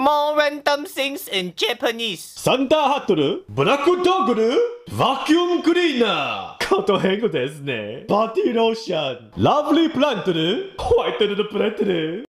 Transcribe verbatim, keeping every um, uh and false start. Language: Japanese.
more random things in Japanese. サンダーハットル、ブラックドッグル、バキュームクリーナー。こと変語ですね。バディローション、ラブリープラントル、ホワイトルプレントル。